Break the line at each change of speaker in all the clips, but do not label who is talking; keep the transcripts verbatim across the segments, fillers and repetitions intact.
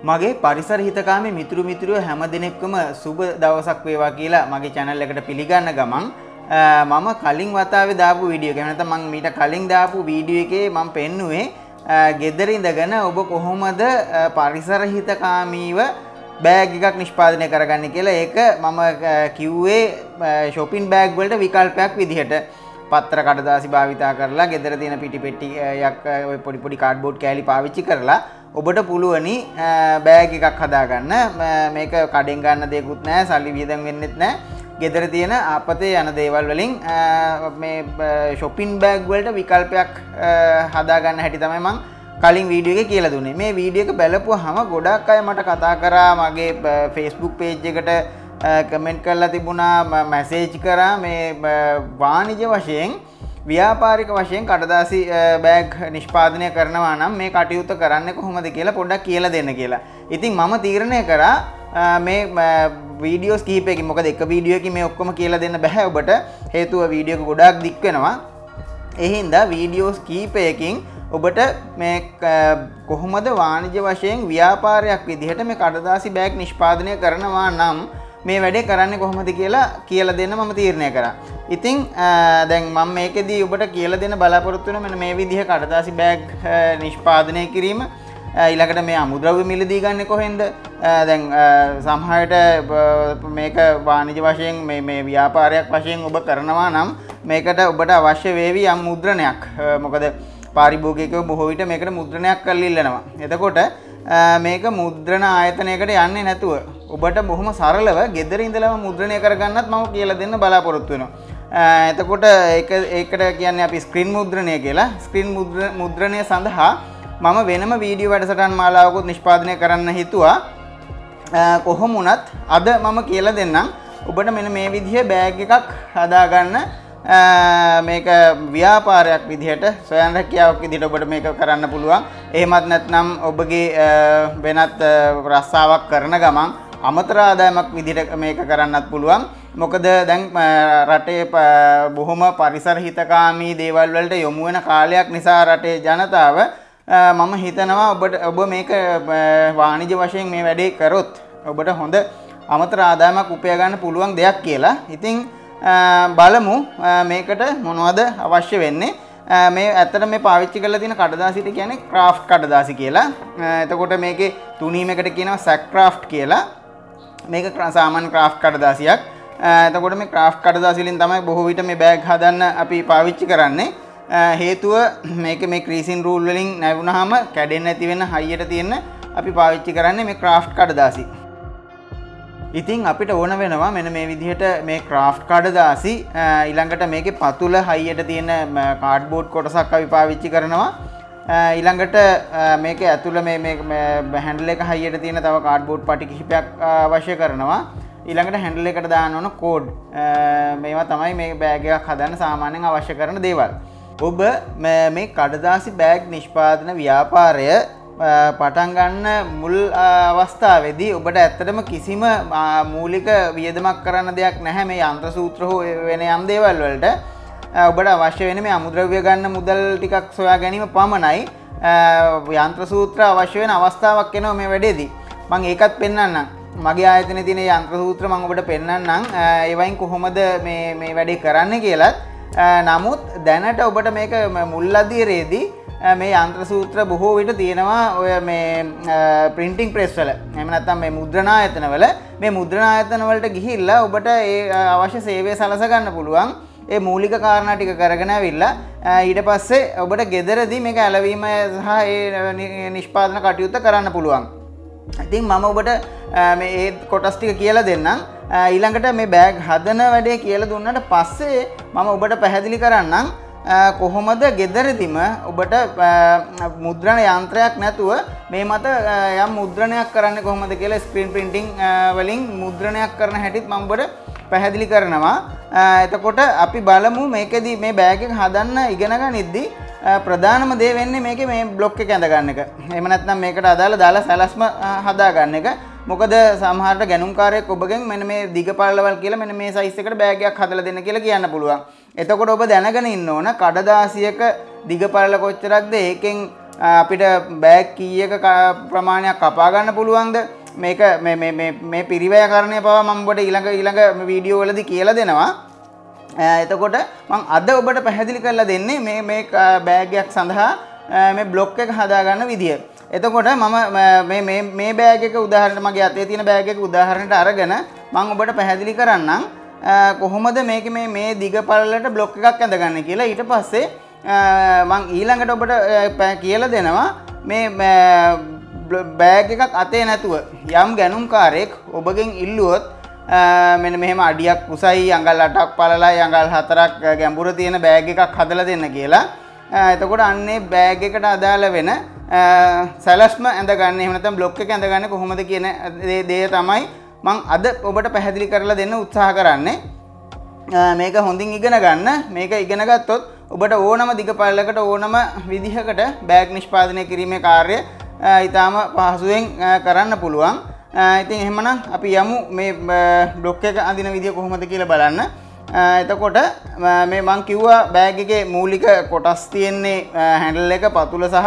මගේ පරිසර හිතකාමී මිතුරු මිතුරියෝ හැම දිනෙකම සුබ දවසක් වේවා කියලා මගේ channel එකට පිළිගන්න ගමන් මම කලින් වතාවේ දාපු වීඩියෝ එක නැත්නම් මම මීට කලින් දාපු වීඩියෝ එකේ මම පෙන්නුවේ ගෙදර ඉඳගෙන ඔබ කොහොමද පරිසර හිතකාමීව බෑග් එකක් නිෂ්පාදනය කරගන්නේ කියලා. ඒක මම කිව්වේ shopping bag වලට විකල්පයක් විදිහට පත්‍ර කඩදාසි භාවිතා කරලා ගෙදර තියෙන පිටි පෙට්ටියක් ඔය පොඩි පොඩි කාඩ්බෝඩ් කෑලි පාවිච්චි කරලා ඔබට පුළුවනි බෑග් එකක් හදාගන්න. මේක කඩෙන් ගන්න දෙයක්වත් නැහැ, සල්ලි වියදම් වෙන්නෙත් නැහැ. ගෙදර තියෙන ආපතේ යන දේවල් වලින් මේ shopping bag වලට විකල්පයක් හදාගන්න හැටි තමයි මම කලින් වීඩියෝ එකේ කියලා දුන්නේ. මේ වීඩියෝ එක බලපුවාම ගොඩක් අය මට කතා කරා, මගේ Facebook page එකට කමෙන්ට් කරලා තිබුණා, මැසේජ් කරා මේ වාණිජ්‍ය වශයෙන් ව්‍යාපාරික වශයෙන් කඩදාසි බෑග් නිෂ්පාදනය කරනවා නම් මේ කටයුත්ත කරන්නේ කොහොමද කියලා පොඩ්ඩක් කියලා දෙන්න කියලා. ඉතින් මම තීරණය කරා මේ වීඩියෝස් කිහිපයකින්, මොකද එක වීඩියෝ එකකින් මේ ඔක්කොම කියලා දෙන්න බෑ ඔබට, හේතුව වීඩියෝ එක ගොඩාක් දික් වෙනවා. ඒ හින්දා වීඩියෝස් කිහිපයකින් ඔබට මේ කොහොමද වාණිජ්‍ය වශයෙන් ව්‍යාපාරයක් විදිහට මේ කඩදාසි බෑග් නිෂ්පාදනය කරනවා නම් මේ වැඩේ කරන්නේ කොහොමද කියලා කියලා දෙන්න මම තීරණය කරා. ඉතින් දැන් මම මේකෙදී ඔබට කියලා දෙන්න බලාපොරොත්තු වෙන මෙන්න මේ විදිහ කඩදාසි බෑග් නිෂ්පාදනය කිරීම. ඊළඟට මේ අමුද්‍රව්‍ය මිලදී ගන්න කොහෙන්ද? දැන් සමහරට මේක වාණිජ්‍ය වශයෙන් මේ මේ ව්‍යාපාරයක් වශයෙන් ඔබ කරනවා නම් මේකට ඔබට අවශ්‍ය වේවි යම් මුද්‍රණයක්. මොකද පාරිභෝගිකයෝ බොහෝ විට මේකට මුද්‍රණයක් කරලා ඉල්ලනවා. එතකොට මේක මුද්‍රණ ආයතනයකට යන්නේ නැතුව ඔබට බොහොම සරලව ගෙදර ඉඳලම මුද්‍රණය කරගන්නත් මම කියලා දෙන්න බලාපොරොත්තු වෙනවා. එතකොට ඒක ඒකට කියන්නේ අපි ස්ක්‍රීන් මුද්‍රණය කියලා. ස්ක්‍රීන් මුද්‍රණය සඳහා මම වෙනම වීඩියෝ වැඩසටහන් මාලාවකුත් නිෂ්පාදනය කරන්න හිතුවා. කොහොම වුණත් අද මම කියලා දෙන්නම් ඔබට මෙන්න මේ විදිහේ බෑග් එකක් හදාගන්න. මේක ව්‍යාපාරයක් විදිහට, ස්වයං රැකියාවක් විදිහට ඔබට මේක කරන්න පුළුවන්. එහෙමත් නැත්නම් ඔබගේ වෙනත් රස්සාවක් කරන ගමන් අමතර ආදායමක් විදිහට මේක කරන්නත් පුළුවන්. මොකද දැන් රටේ බොහොම පරිසර හිතකාමී දේවල් වලට යොමු වෙන කාලයක් නිසා රටේ ජනතාව මම හිතනවා ඔබට ඔබ මේක වාණිජ්‍ය වශයෙන් මේ වැඩේ කරොත් ඔබට හොඳ අමතර ආදායමක් උපයා ගන්න පුළුවන් දෙයක් කියලා. ඉතින් බලමු මේකට මොනවද අවශ්‍ය වෙන්නේ. මේ ඇත්තට මේ පාවිච්චි කරලා තියෙන කඩදාසියට කියන්නේ ක්‍රාෆ්ට් කඩදාසි කියලා. එතකොට මේකේ තුනීමකට කියනවා සැක් ක්‍රාෆ්ට් කියලා. මේක සාමාන්‍ය ක්‍රාෆ්ට් කඩදාසියක්. එතකොට මේ ක්‍රාෆ්ට් කඩදාසි වලින් තමයි බොහෝ විට මේ බෑග් හදන්න අපි පාවිච්චි කරන්නේ. හේතුව මේක මේ ක්‍රීසින් රූල් වලින් නැවුනහම කැඩෙන්නේ නැති වෙන හයියට තියෙන අපි පාවිච්චි කරන්නේ මේ ක්‍රාෆ්ට් කඩදාසි. ඉතින් අපිට ඕන වෙනවා මෙන්න මේ විදිහට මේ ක්‍රාෆ්ට් කඩදාසි. ඊළඟට මේකේ පතුල හයියට තියෙන කාඩ්බෝඩ් කොටසක් අපි පාවිච්චි කරනවා. ඊළඟට මේකේ ඇතුළ මේ මේ හැන්ඩල් එක හයියට තියෙන තව කාඩ්බෝඩ් පටි කිහිපයක් අවශ්‍ය කරනවා. ඊළඟට හැන්ඩල් එකට දාන්න ඕන කෝඩ්. මේවා තමයි මේ බෑග් එකක් හදන්න සාමාන්‍යයෙන් අවශ්‍ය කරන දේවල්. ඔබ මේ කඩදාසි බෑග් නිෂ්පාදන ව්‍යාපාරය පටන් ගන්න මුල් අවස්ථාවේදී ඔබට ඇත්තටම කිසිම මූලික වියදමක් කරන්න දෙයක් නැහැ. මේ යන්ත්‍ර සූත්‍ර හෝ වෙන යම් දේවල් වලට ඔබට අවශ්‍ය වෙන්නේ මේ අමුද්‍රව්‍ය ගන්න මුදල් ටිකක් සොයා ගැනීම පමණයි. යන්ත්‍ර සූත්‍ර අවශ්‍ය වෙන අවස්ථාවක් එනවා මේ වැඩේදී. මම ඒකත් පෙන්නන්නම්. මගේ ආයතනයේ තියෙන යන්ත්‍ර සූත්‍ර මම ඔබට පෙන්නන්නම්. ඒවයින් කොහොමද මේ මේ වැඩේ කරන්න කියලාත්. නමුත් දැනට ඔබට මේක මුල් අදියරේදී මේ යන්ත්‍ර සූත්‍ර බොහෝ විට තියෙනවා ඔය මේ ප්‍රින්ටිං ප්‍රෙස් වල. එහෙම නැත්නම් මේ මුද්‍රණ ආයතන වල. මේ මුද්‍රණ ආයතන වලට ගිහිල්ලා ඔබට ඒ අවශ්‍ය සේවය සලස ගන්න පුළුවන්. ඒ මූලික කාරණා ටික කරගෙන ඇවිල්ලා ඊට පස්සේ ඔබට ගෙදරදී මේක ඇලවීම සහ ඒ නිෂ්පාදන කටයුත්ත කරන්න පුළුවන්. ඉතින් මම ඔබට මේ ඒ කොටස් ටික කියලා දෙන්නම්. ඊළඟට මේ බෑග් හදන වැඩේ කියලා දුන්නාට පස්සේ මම ඔබට පැහැදිලි කරන්නම් කොහොමද ගෙදරදීම ඔබට මුද්‍රණ යන්ත්‍රයක් නැතුව මේ මත යම් මුද්‍රණයක් කරන්නේ කොහොමද කියලා ස්ක්‍රීන් ප්‍රින්ටිං වලින් මුද්‍රණයක් කරන හැටිත් මම ඔබට පැහැදිලි කරනවා. එතකොට අපි බලමු මේකෙදි මේ බෑග් එක හදන්න ඉගෙන ගනිද්දී ප්‍රධානම දේ වෙන්නේ මේකේ මේ බ්ලොක් එක ඇඳ ගන්න එක. එහෙම නැත්නම් මේකට අදාළ දාලා සැලැස්ම හදා ගන්න එක. මොකද සමහරට ගැනුම්කාරයෙක් ඔබගෙන් මෙන්න මේ දිග පළලවල් කියලා මෙන්න මේ සයිස් එකට බෑග් එකක් හදලා දෙන්න කියලා කියන්න පුළුවන්. එතකොට ඔබ දැනගෙන ඉන්න ඕන කඩදාසියක දිග පළල කොච්චරක්ද, ඒකෙන් අපිට බෑග් කීයක ප්‍රමාණයක් කපා ගන්න පුළුවන්ද මේක මේ මේ මේ මේ පිරිවැයකරණය පවා මම ඔබට ඊළඟ ඊළඟ වීඩියෝ වලදී කියලා දෙනවා. එතකොට මම අද ඔබට පැහැදිලි කරලා දෙන්නේ මේ මේ බෑග් එකක් සඳහා මේ බ්ලොක් එක හදා ගන්න විදිය. එතකොට මම මේ මේ මේ බෑග් එක උදාහරණයක් මගේ අතේ තියෙන බෑග් එක උදාහරණයට අරගෙන මම ඔබට පැහැදිලි කරන්නම් කොහොමද මේක මේ මේ දිග පළලට බ්ලොක් එකක් ඇඳගන්නේ කියලා. ඊට පස්සේ මම ඊළඟට ඔබට කියලා දෙනවා මේ බෑග් එකක් අතේ නැතුව යම් ගැනුම්කාරයෙක් ඔබගෙන් ඉල්ලුවොත් මෙන්න මෙහෙම අඩියක් උසයි අඟල් අටක් පළලයි අඟල් හතරක් ගැඹුර තියෙන බෑග් එකක් හදලා දෙන්න කියලා. එතකොට අන්නේ බෑග් එකට අදාළ වෙන සැලස්ම ඇඳගන්න එහෙම නැත්නම් බ්ලොක් එක ඇඳගන්න කොහොමද කියන දේ තමයි මම අද ඔබට පැහැදිලි කරලා දෙන්න උත්සාහ කරන්නේ. මේක හොඳින් ඉගෙන ගන්න. මේක ඉගෙන ගත්තොත් ඔබට ඕනම දිග පළලකට ඕනම විදිහකට බෑග් නිෂ්පාදනය කිරීමේ කාර්යය ඊටාම පහසුවෙන් කරන්න පුළුවන්. ඉතින් එහෙමනම් අපි යමු මේ බ්ලොක් එක අඳින විදිය කොහොමද කියලා බලන්න. එතකොට මේ මම කිව්වා බෑග් එකේ මූලික කොටස් තියෙන්නේ හැන්ඩල් එක, පතුල සහ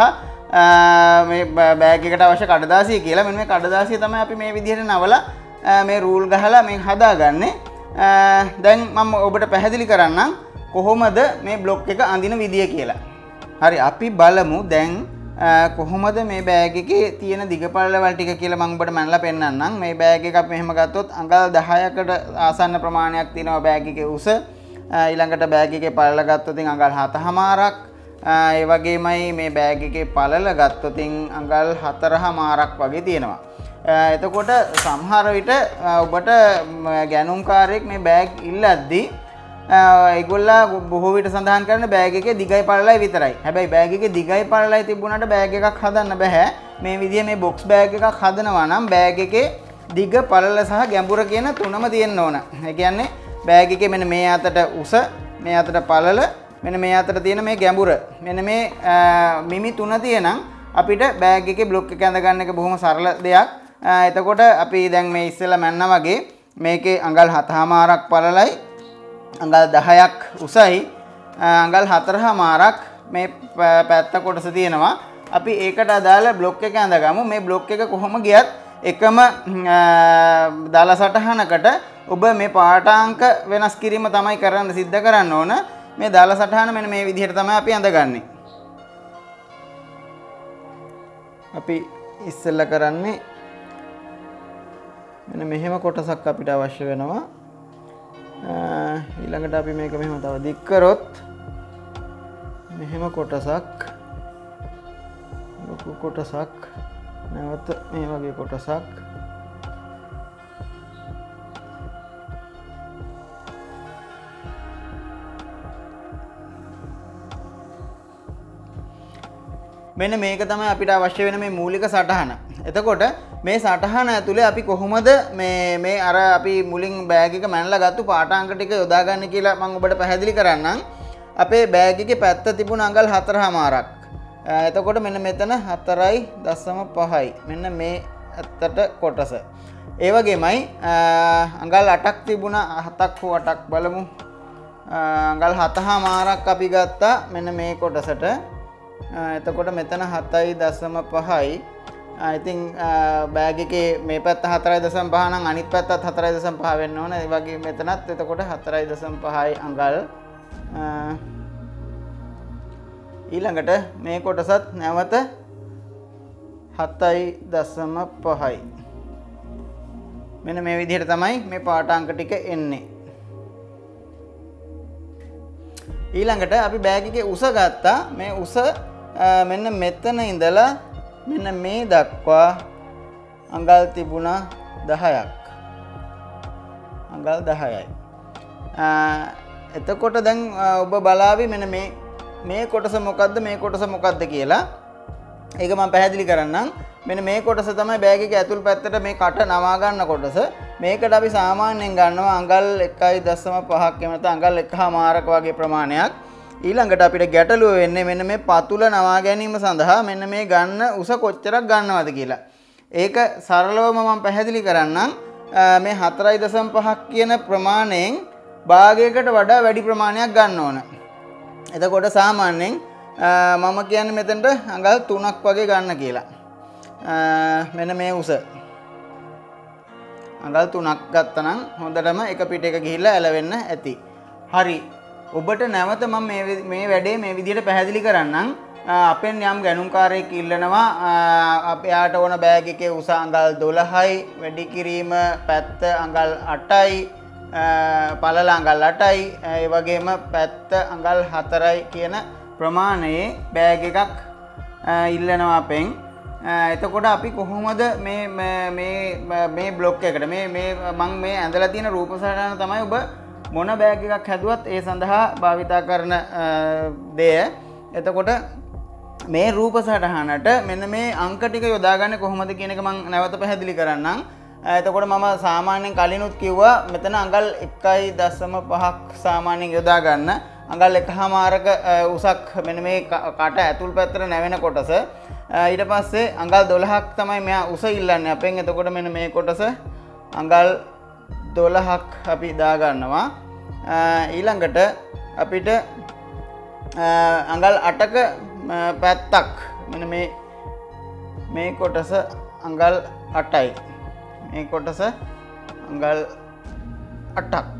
මේ බෑග් එකට අවශ්‍ය කඩදාසිය කියලා. මෙන්න මේ කඩදාසිය තමයි අපි මේ විදිහට නවලා මේ රූල් ගහලා මේ හදාගන්නේ. දැන් මම ඔබට පැහැදිලි කරන්නම් කොහොමද මේ බ්ලොක් එක අඳින විදිය කියලා. හරි අපි බලමු දැන් කොහොමද මේ බෑග් එකේ තියෙන දිග පළලවල් ටික කියලා මම ඔබට මනලා පෙන්නන්නම්. මේ බෑග් එක අපි මෙහෙම ගත්තොත් අඟල් දහයකට ආසන්න ප්‍රමාණයක් තියෙනවා බෑග් එකේ උස. ඊළඟට බෑග් එකේ පළල ගත්තොත් අඟල් හතමාරක්. ඒ වගේමයි මේ බෑග් එකේ පළල ගත්තොත් අඟල් හතරමාරක් වගේ තියෙනවා. එතකොට සමහර විට ඔබට ගැනුම්කාරයෙක් මේ බෑග් ඉල්ලද්දී ඒගොල්ලා බොහෝ විට සඳහන් කරන බෑග් එකේ දිගයි පළලයි විතරයි. හැබැයි බෑග් එකේ දිගයි පළලයි තිබුණාට බෑග් එකක් හදන්න බෑ. මේ විදිය මේ බොක්ස් බෑග් එකක් හදනවා නම් බෑග් එකේ දිග පළල සහ ගැඹුර කියන තුනම තියෙන්න ඕන. ඒ කියන්නේ බෑග් එකේ මෙන්න මේ අතට උස, මේ අතට පළල, මෙන්න මේ අතට තියෙන මේ ගැඹුර. මෙන්න මේ මිමි තුන තියෙනම් අපිට බෑග් එකේ බ්ලොක් එක ඇඳ ගන්න එක බොහොම සරල දෙයක්. එතකොට අපි දැන් මේ ඉස්සෙල්ලා මැන්නා වගේ මේකේ අඟල් හතමාරක් පළලයි අඟල් දහයක් උසයි අඟල් හතරමාරක් මේ පැත්ත කොටස තියෙනවා. අපි ඒකට අදාළ බ්ලොක් එක ඇඳගමු. මේ බ්ලොක් එක කොහොම ගියත් එකම දාල සටහනකට ඔබ මේ පාඨාංක වෙනස් කිරීම තමයි කරන්න සිද්ධ කරන්න ඕන. මේ දාල සටහන මෙන්න මේ විදිහට තමයි අපි ඇඳගන්නේ. අපි ඉස්සෙල්ලා කරන්නේ මෙන්න මෙහෙම කොටසක් අපිට අවශ්‍ය වෙනවා. ඊළඟට අපි මේක මෙහෙම තව දික් කරොත් මෙහෙම කොටසක්, ලොකු කොටසක්, නැවත මේ වගේ කොටසක්, මෙන්න මේක තමයි අපිට අවශ්‍ය වෙන මේ මූලික සටහන. එතකොට මේ සටහන ඇතුලේ අපි කොහොමද මේ මේ අර අපි මුලින් බෑග් එක මැනලා ගත්තු පාඨාංක ටික යොදා ගන්න කියලා මම ඔබට පැහැදිලි කරන්නම්. අපේ බෑග් එකේ පැත්ත තිබුණ අඟල් හතරමාරක්. එතකොට මෙන්න මෙතන හතරයි දශම පහයි. මෙන්න මේ ඇත්තට කොටස. ඒ වගේමයි අඟල් අටක් තිබුණ හතක් හෝ අටක් බලමු. අඟල් හතමාරක් අපි ගත්තා මෙන්න මේ කොටසට. එතකොට මෙතන හතයි දශම පහයි. ඉතින් බෑග් එකේ මේ පැත්ත හතරයි දශම පහ නම් අනිත් පැත්තත් හතරයි දශම පහ වෙන්න ඕන. ඒ වගේ මෙතනත් එතකොට හතරයි දශම පහයි අඟල්. ඊළඟට මේ කොටසත් නැවත හතයි දශම පහයි. මෙන්න මේ විදිහට තමයි මේ පාඨාංක ටික එන්නේ. ඊළඟට අපි බෑග් එකේ උස ගත්තා. මේ උස මෙන්න මෙතන ඉඳලා මෙන්න මේ දක්වා අඟල් තිබුණා දහයක්. අඟල් දහයයි. එතකොට දැන් ඔබ බලාවි මෙන්න මේ මේ කොටස මොකද්ද මේ කොටස මොකද්ද කියලා. ඒක මම පැහැදිලි කරන්නම්. මෙන්න මේ කොටස තමයි බෑග් එකේ ඇතුල් පැත්තට මේ කට නවා ගන්න කොටස. මේකට අපි සාමාන්‍යයෙන් ගන්නවා අඟල් එකයි දශම පහක් එහෙම නැත්නම් අඟල් එකමාරක වගේ ප්‍රමාණයක්. ඊළඟට අපිට ගැටලුව වෙන්නේ මෙන්න මේ පතුල නවා ගැනීම සඳහා මෙන්න මේ ගන්න උස කොච්චරක් ගන්නවද කියලා. ඒක සරලවම මම පැහැදිලි කරන්නම්. මේ හතරයි දශම පහක් කියන ප්‍රමාණයෙන් භාගයකට වඩා වැඩි ප්‍රමාණයක් ගන්න ඕන. එතකොට සාමාන්‍යයෙන් මම කියන්නේ මෙතනට අඟල් තුනක් වගේ ගන්න කියලා. මෙන්න මේ උස අඟල් තුනක් ගත්තනම් හොඳටම එක පිටයක ගිහිල්ලා ඇලවෙන්න ඇති. හරි. ඔබට නැවත මම මේ මේ වැඩේ මේ විදිහට පැහැදිලි කරන්නම්. අපෙන් යම් ගැනුම්කාරයෙක් ඉල්ලනවා අපයාට ඕන බෑග් එකේ උස අඟල් දොළහයි, වැඩි කිරීම පැත්ත අඟල් අටයි, පළල අඟල් අටයි, ඒ වගේම පැත්ත අඟල් හතරයි කියන ප්‍රමාණයේ බෑග් එකක් ඉල්ලනවා අපෙන්. එතකොට අපි කොහොමද මේ මේ මේ බ්ලොග් එකට මේ මේ මම මේ ඇඳලා තියෙන රූපසටහන තමයි ඔබ මොන බෑග් එකක් හැදුවත් ඒ සඳහා භාවිතා කරන දෙය. එතකොට මේ රූපසටහනට මෙන්න මේ අංක ටික යොදාගන්නේ කොහොමද කියන එක මම නැවත පැහැදිලි කරන්නම්. එතකොට මම සාමාන්‍යයෙන් කලිනුත් කිව්වා මෙතන අඟල් එකයි දශම පහක් සාමාන්‍යයෙන් යොදා ගන්න. අඟල් එකහමාරක උසක් මෙන්න මේ කට ඇතුල් පැත්තට නැවෙන කොටස. ඊට පස්සේ අඟල් දොළහක් තමයි මෙයා උස ඉල්ලන්නේ අපෙන්. එතකොට මෙන්න මේ කොටස අඟල් දොළහක් අපි දා ගන්නවා. ඊළඟට අපිට අඟල් අටක පැත්තක් මෙන්න මේ මේ කොටස අඟල් අටයි. මේ කොටස අඟල් අටක්.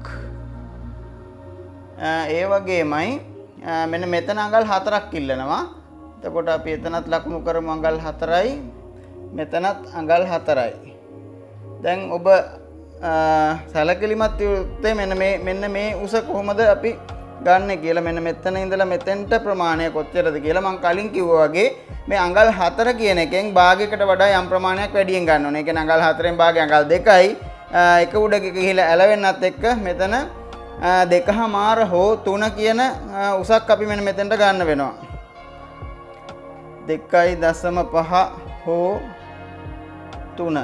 ඒ වගේමයි මෙන්න මෙතන අඟල් හතරක් ඉල්ලනවා. එතකොට අපි එතනත් ලකුණු කරමු අඟල් හතරයි, මෙතනත් අඟල් හතරයි. දැන් ඔබ සැලකිලිමත් යුත්තේ මෙන්න මේ මෙන්න මේ උස කොහොමද අපි ගන්න කියලා. මෙන්න මෙතන ඉඳලා මෙතෙන්ට ප්‍රමාණය කොච්චරද කියලා මම කලින් කිව්වා වගේ මේ අඟල් හතර කියන එකෙන් භාගයකට වඩා යම් ප්‍රමාණයක් වැඩියෙන් ගන්න ඕනේ. ඒ කියන්නේ අඟල් හතරෙන් භාගය අඟල් දෙකයි. එක උඩක ගිහිලා ඇලවෙන්නත් එක්ක මෙතන දෙකමාර හෝ තුන කියන උසක් අපි මෙන්න මෙතෙන්ට ගන්න වෙනවා. දෙකයි දශම පහ හෝ තුන.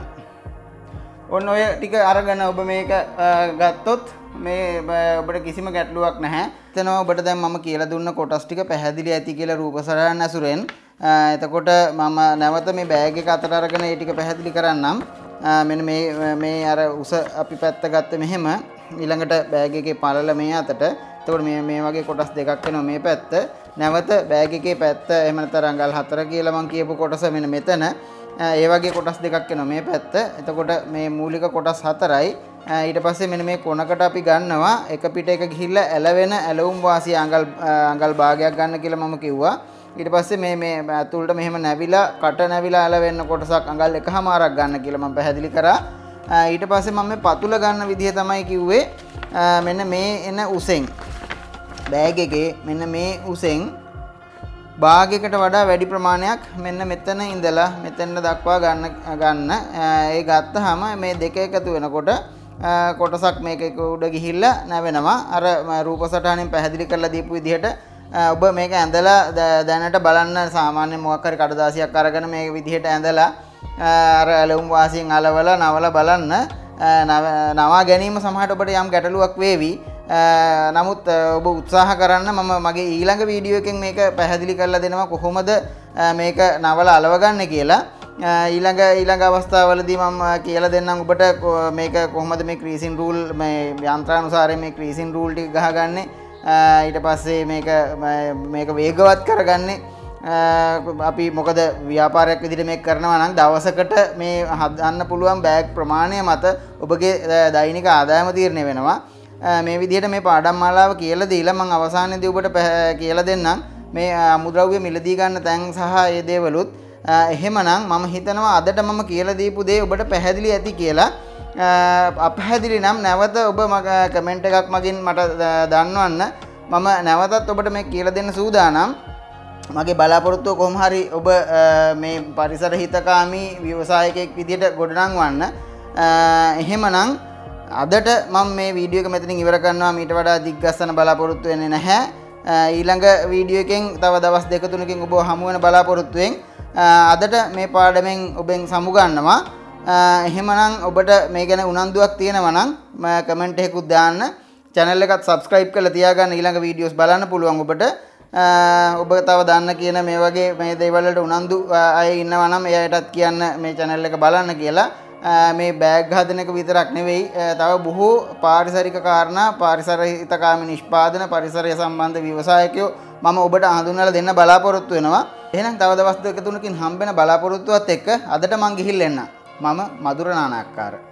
ඔන්න ඔය ටික අරගෙන ඔබ මේක ගත්තොත් මේ ඔබට කිසිම ගැටලුවක් නැහැ. එතනවා ඔබට දැන් මම කියලා දුන්න කොටස් ටික පැහැදිලි ඇති කියලා රූපසටහන ඇසුරෙන්. එතකොට මම නැවත මේ බෑග් එක අතට අරගෙන ඒ ටික පැහැදිලි කරන්නම්. මෙන්න මේ මේ අර උස අපි පැත්ත ගත්තේ මෙහෙම. ඊළඟට බෑග් එකේ පළල මේ අතට. එතකොට මේ මේ වගේ කොටස් දෙකක් වෙනවා මේ පැත්ත. නැවත බෑග් එකේ පැත්ත එහෙම නැත්නම් අඟල් හතර කියලා මම කියපු කොටස මෙන්න මෙතන. ඒ වගේ කොටස් දෙකක් වෙනවා මේ පැත්ත. එතකොට මේ මූලික කොටස් හතරයි. ඊට පස්සේ මෙන්න මේ කොනකට අපි ගන්නවා එක පිටයක ගිහිල්ලා ඇලවෙන ඇලවුම් වාසිය අඟල් අඟල් භාගයක් ගන්න කියලා මම කිව්වා. ඊට පස්සේ මේ මේ ඇතුළට මෙහෙම නැවිලා කට නැවිලා ඇලවෙන්න කොටසක් අඟල් එකහමාරක් ගන්න කියලා මම පැහැදිලි කරා. ඊට පස්සේ මම මේ පතුල ගන්න විදිහ තමයි කිව්වේ. මෙන්න මේ එන උසෙන් බෑග් එකේ මෙන්න මේ උසෙන් භාගයකට වඩා වැඩි ප්‍රමාණයක් මෙන්න මෙතන ඉඳලා මෙතන දක්වා ගන්න ගන්න. ඒ ගත්තාම මේ දෙක එකතු වෙනකොට කොටසක් මේක එක උඩ ගිහිල්ලා නැවෙනවා. අර රූපසටහනින් පැහැදිලි කරලා දීපු විදිහට ඔබ මේක ඇඳලා දැනට බලන්න. සාමාන්‍ය මොකක් හරි කඩදාසියක් අරගෙන මේ විදිහට ඇඳලා අර ඇලුම් වාසියෙන් අලවලා නවලා බලන්න. නවා ගැනීම සමහරට ඔබට යම් ගැටලුවක් වේවි. නමුත් ඔබ උත්සාහ කරන්න. මම මගේ ඊළඟ වීඩියෝ එකෙන් මේක පැහැදිලි කරලා දෙනවා කොහොමද මේක නවලා අලවගන්නේ කියලා. ඊළඟ ඊළඟ අවස්ථාවවලදී මම කියලා දෙන්නම් ඔබට මේක කොහොමද මේ ක්‍රීසින් රූල් මේ යන්ත්‍රානුසාරයෙන් මේ ක්‍රීසින් රූල් ටික ගහගන්නේ. ඊට පස්සේ මේක මේක වේගවත් කරගන්නේ. අපි මොකද ව්‍යාපාරයක් විදිහට මේක කරනවා නම් දවසකට මේ හදන්න පුළුවන් බෑග් ප්‍රමාණය මත ඔබගේ දෛනික ආදායම තීරණය වෙනවා. මේ විදිහට මේ පාඩම් මාලාව කියලා දීලා මම අවසානයේදී ඔබට කියලා දෙන්නම් මේ අමුද්‍රව්‍ය මිලදී ගන්න තැන් සහ ඒ දේවලුත්. එහෙමනම් මම හිතනවා අදට මම කියලා දීපු දේ ඔබට පැහැදිලි ඇති කියලා. අපැහැදිලි නම් නැවත ඔබ කමෙන්ට් එකක් මගින් මට දන්වන්න. මම නැවතත් ඔබට මේ කියලා දෙන්න සූදානම්. මගේ බලාපොරොත්තුව කොහොම හරි ඔබ මේ පරිසර හිතකාමී ව්‍යවසායකයෙක් විදිහට ගොඩනංවන්න. එහෙමනම් අදට මම මේ වීඩියෝ එක මෙතනින් ඉවර කරනවා. මීට වඩා දිග්ගස්සන බලාපොරොත්තු වෙන්නේ නැහැ. ඊළඟ වීඩියෝ එකෙන් තව දවස් දෙක තුනකින් ඔබ හමු වෙන බලාපොරොත්තුවෙන් අදට මේ පාඩමෙන් ඔබෙන් සමු ගන්නවා. එහෙමනම් ඔබට මේ ගැන උනන්දුවක් තියෙනවා නම් කමෙන්ට් එකකුත් දාන්න. channel එකත් subscribe කරලා තියාගන්න. ඊළඟ වීඩියෝස් බලන්න පුළුවන් ඔබට. ඔබ තව දාන්න කියන මේ වගේ මේ දේවල් වලට උනන්දු අය ඉන්නවා නම් එයාටත් කියන්න මේ channel එක බලන්න කියලා. මේ බෑග් හදන එක විතරක් නෙවෙයි තව බොහෝ පාරිසරික කාරණා පාරිසරික හිතකාමී නිෂ්පාදන පරිසරය සම්බන්ධ ව්‍යවසායකයෝ මම ඔබට හඳුන්වලා දෙන්න බලාපොරොත්තු වෙනවා. එහෙනම් තව දවස් දෙක තුනකින් හම්බෙන බලාපොරොත්තුවත් එක්ක අදට මං ගිහිල්ලා එන්න. මම මధుර නානාක්කාර.